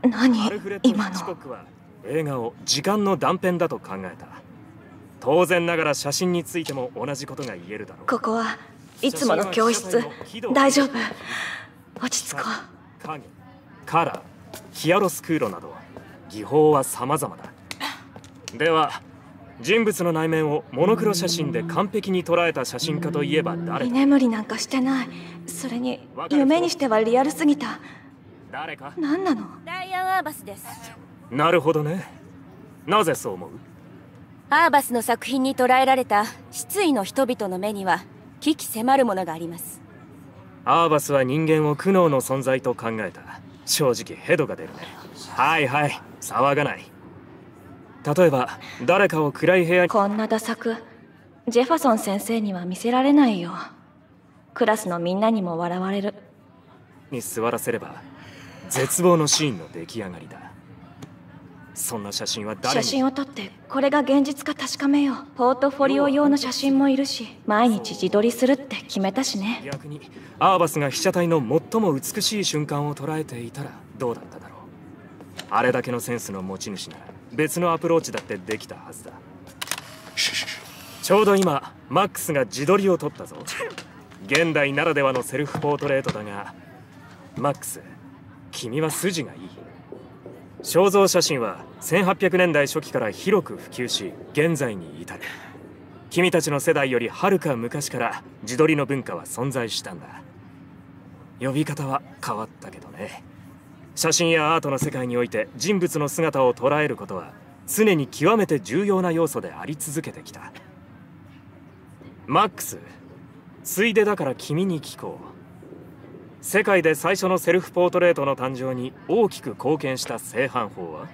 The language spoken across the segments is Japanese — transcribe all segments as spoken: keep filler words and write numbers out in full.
何アルフレッド・ヒ今ッチコッの。 クは映画を時間の断片だと考えた。当然ながら写真についても同じことが言えるだろう。 ここはいつもの教室。大丈夫。落ち着こう。 影、カラー、ヒアロスクーロなど技法は様々だ。では人物の内面をモノクロ写真で完璧に捉えた写真家といえば誰居だ？ 眠りなんかしてない。それに夢にしてはリアルすぎた。 誰か？ 何なの？ ダイアン・アーバスです。 なるほどね。なぜそう思う？ アーバスの作品に捉えられた失意の人々の目には鬼気迫るものがあります。 アーバスは人間を苦悩の存在と考えた。正直ヘドが出るね。はいはい、騒がない。例えば誰かを暗い部屋に。 こんなダ作ジェファソン先生には見せられないよ。クラスのみんなにも笑われる。 に座らせれば絶望のシーンの出来上がりだ。そんな写真は誰に？ 写真を撮ってこれが現実か確かめよう。ポートフォリオ用の写真もいるし、毎日自撮りするって決めたしね。 逆にアーバスが被写体の最も美しい瞬間を捉えていたらどうだっただろう。あれだけのセンスの持ち主なら別のアプローチだってできたはずだ。ちょうど今マックスが自撮りを撮ったぞ。現代ならではのセルフポートレートだが、マックス、君は筋がいい。肖像写真はせんはっぴゃくねんだい初期から広く普及し現在に至る。君たちの世代よりはるか昔から自撮りの文化は存在したんだ。呼び方は変わったけどね。写真やアートの世界において人物の姿を捉えることは常に極めて重要な要素であり続けてきた。マックス、ついでだから君に聞こう。世界で最初のセルフポートレートの誕生に大きく貢献した製版法は？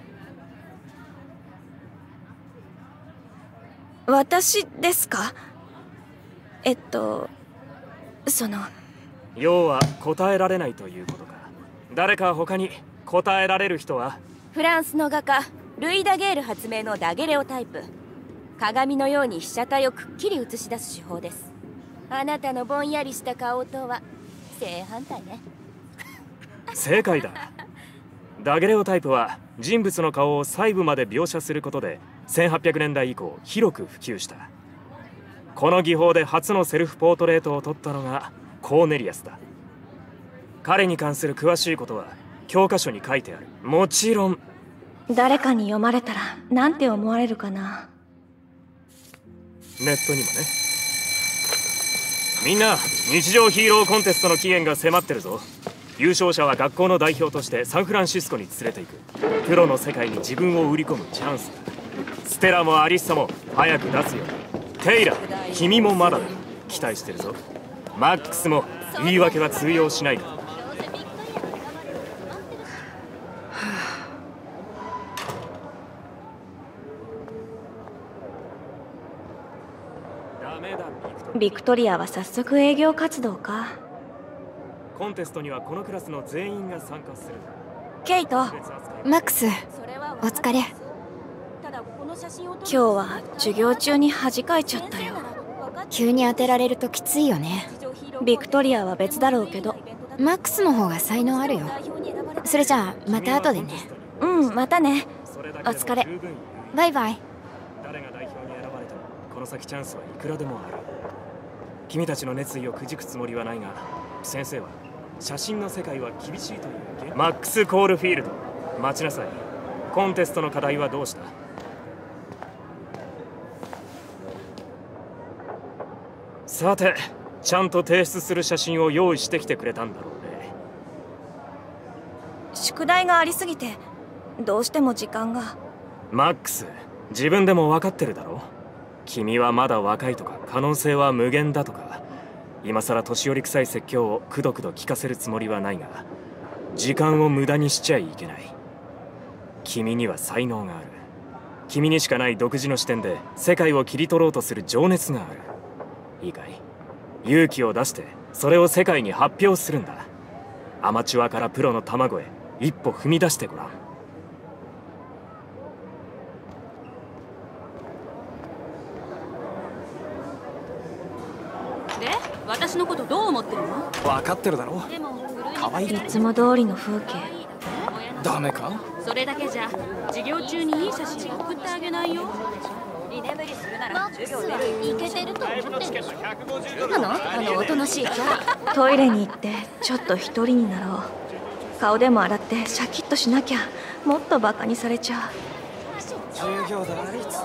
私ですか？えっとその要は答えられないということか。誰か他に答えられる人は？ フランスの画家ルイ・ダゲール発明のダゲレオタイプ。鏡のように被写体をくっきり映し出す手法です。あなたのぼんやりした顔とは正反対ね。 正解だ。ダゲレオタイプは人物の顔を細部まで描写することでせんはっぴゃくねんだい以降広く普及した。この技法で初のセルフポートレートを撮ったのがコーネリアスだ。彼に関する詳しいことは教科書に書いてある。もちろん誰かに読まれたらなんて思われるかな。 ネットにもね。みんな日常ヒーローコンテストの期限が迫ってるぞ。優勝者は学校の代表としてサンフランシスコに連れて行く。プロの世界に自分を売り込むチャンスだ。ステラもアリッサも早く出すよ。テイラ、君もまだだ。期待してるぞ。マックスも言い訳は通用しないから。ダメだ、 ビクトリアは早速営業活動か。 コンテストにはこのクラスの全員が参加する。 ケイト、 マックス、お疲れ。 今日は授業中に恥かいちゃったよ。 急に当てられるときついよね。 ビクトリアは別だろうけど、 マックスの方が才能あるよ。それじゃあまた後でね。 うん、またね。お疲れ。 バイバイ。 誰が代表に選ばれてもこの先チャンスはいくらでもある。君たちの熱意をくじくつもりはないが、先生は写真の世界は厳しいという。マックス・コールフィールド、待ちなさい。コンテストの課題はどうした？さて、ちゃんと提出する写真を用意してきてくれたんだろうね。 宿題がありすぎてどうしても時間が。 マックス、自分でも分かってるだろ。君はまだ若いとか可能性は無限だとか、今さら年寄り臭い説教をくどくど聞かせるつもりはないが、時間を無駄にしちゃいけない。君には才能がある。君にしかない独自の視点で世界を切り取ろうとする情熱がある。いいかい？勇気を出してそれを世界に発表するんだ。アマチュアからプロの卵へ一歩踏み出してごらん。 で、私のことどう思ってるの？ 分かってるだろ。可愛い。 いつも通りの風景。 ダメか？ それだけじゃ授業中にいい写真送ってあげないよ。 居眠りするならマックスはいけてると思ってる。 なのあのおとなしいキャラ。 トイレに行ってちょっと一人になろう。顔でも洗ってシャキッとしなきゃ。もっとバカにされちゃう。 授業だあいつ。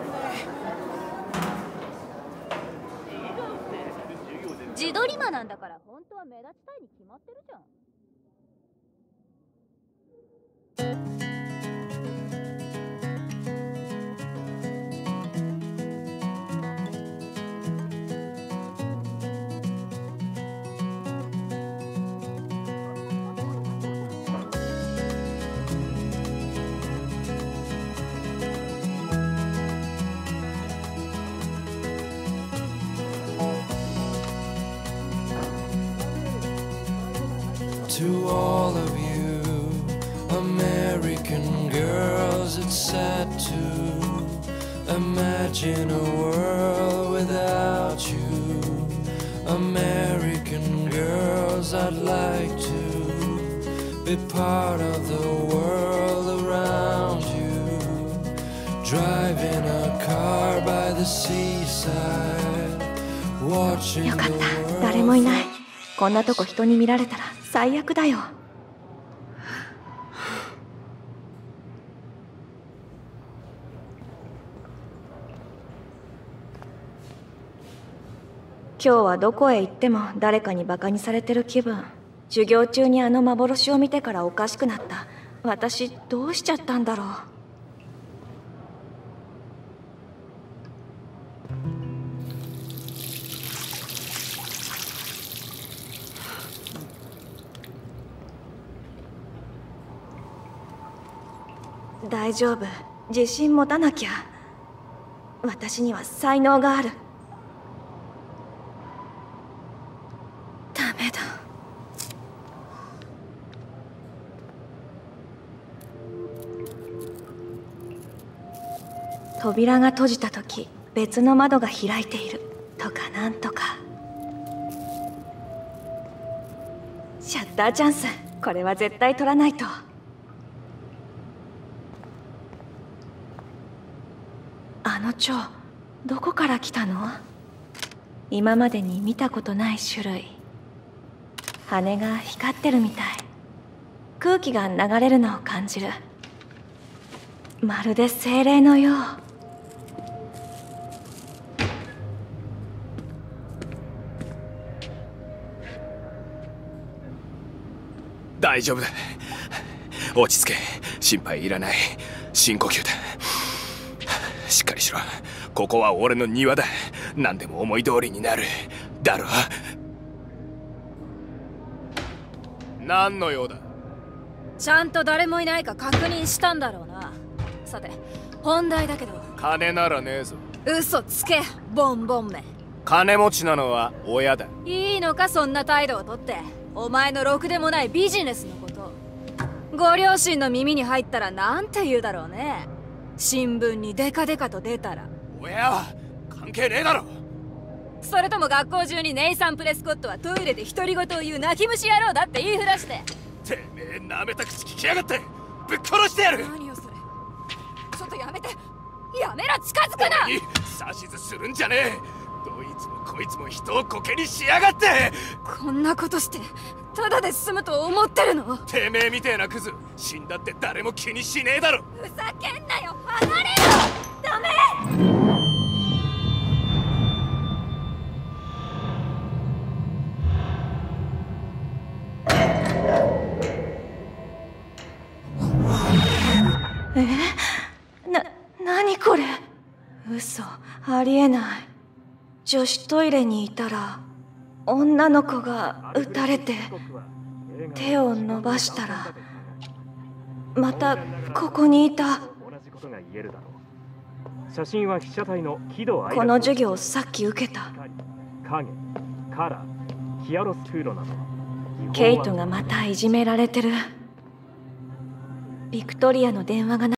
自撮り魔なんだから本当は目立ちたいに決まってるじゃん。 To all of you American girls, it's sad to imagine a world without you. American girls, I'd like to be part of the world around you. Driving a car by the seaside, watching よかっ the た。 world. 誰もいない。こんなとこ人に見られたら最悪だよ。今日はどこへ行っても誰かにバカにされてる気分。授業中にあの幻を見てからおかしくなった。私どうしちゃったんだろう。大丈夫。自信持たなきゃ。私には才能がある。ダメだ。扉が閉じた時、別の窓が開いているとかなんとか。シャッターチャンス。これは絶対取らないと。あの蝶、どこから来たの？今までに見たことない種類。羽が光ってるみたい。空気が流れるのを感じる。まるで精霊のよう。 大丈夫だ。落ち着け。心配いらない。深呼吸だ。しっかりしろ。ここは俺の庭だ。何でも思い通りになるだろ。何の用だ？ ちゃんと誰もいないか確認したんだろうな。さて本題だけど。 金ならねえぞ。 嘘つけボンボンめ。 金持ちなのは親だ。 いいのかそんな態度をとって。お前のろくでもないビジネスのこと、ご両親の耳に入ったらなんて言うだろうね。新聞にデカデカと出たら。 親は関係ねえだろ。 それとも学校中にネイサン・プレスコットはトイレで独り言を言う泣き虫野郎だって言いふらして。 てめえなめた口聞きやがって。ぶっ殺してやる。 何よそれ。ちょっとやめて。やめろ、近づくな。 指図するんじゃねえ。どいつもこいつも人をコケにしやがって。 こんなことしてただで済むと思ってるの？ てめえみてえなクズ死んだって誰も気にしねえだろ。 ふざけんなよ、離れろ。ダメ。 え？な、何これ？嘘、ありえない。女子トイレにいたら女の子が撃たれて手を伸ばしたらまたここにいた。 写真は被写体の喜怒哀楽。 この授業さっき受けた。 影、カラー、ヒアロスクーロなど。 ケイトがまたいじめられてる。ビクトリアの電話が